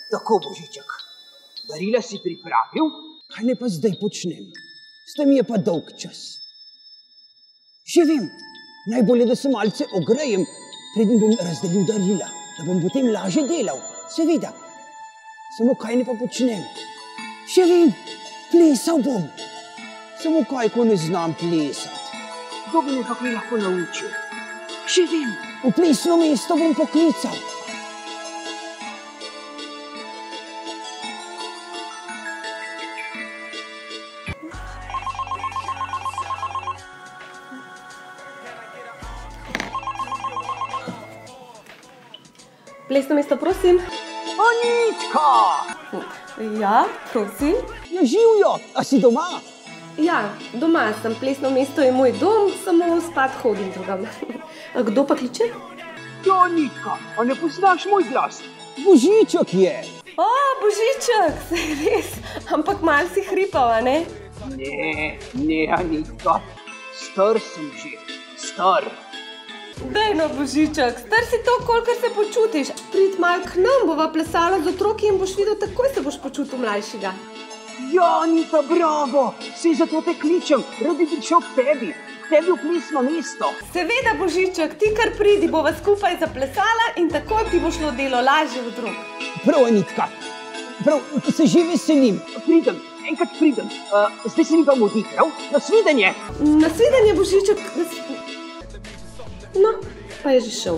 Tako, Božiček. Darila si pripravil? Kaj ne pa zdaj počnem? Zdaj mi je pa dolg čas. Že vem, najbolje, da se malce ogrejem, preden bom razdelil darila, da bom potem lažje delal. Seveda. Samo kaj ne pa počnem? Že vem, plesal bom. Samo kaj, ko ne znam plesati. Kdo bi me pa kaj lahko naučil? Že vem. V plesno mesto bom poklical. Plesno mesto, prosim. Anitka! Ja, prosim. Ja, živjo, a si doma? Ja, doma sem. Plesno mesto je moj dom, samo spat hodim drugam. Kdo pa kliče? Ja, Anitka, a ne poznaš moj glas? Božiček je. O, Božiček, saj res. Ampak malo si hripal, a ne? Ne, Anitka. Star sem že, star. Daj no, Božiček, star si to, kolikor se počutiš. Prid malo k nam, bova plesala z otroki in boš videl, takoj se boš počutil mlajšega. Ja, Anita, bravo! Saj zato te kličem, rad bi prišel k tebi v plesno mesto. Seveda, Božiček, ti kar pridi, bova skupaj zaplesala in takoj ti bo šlo delo lažje v drug. Prav, Anitka. Prav, se že veselim. Pridem, enkrat pridem. Zdaj se mi pa mudi, prav? Nasvidenje! Nasvidenje, Božiček. No, pa je že šel.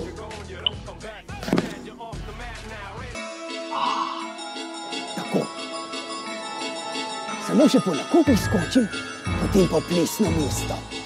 Tako. Samo še po nakupih skočim, potem pa v plesno mesto.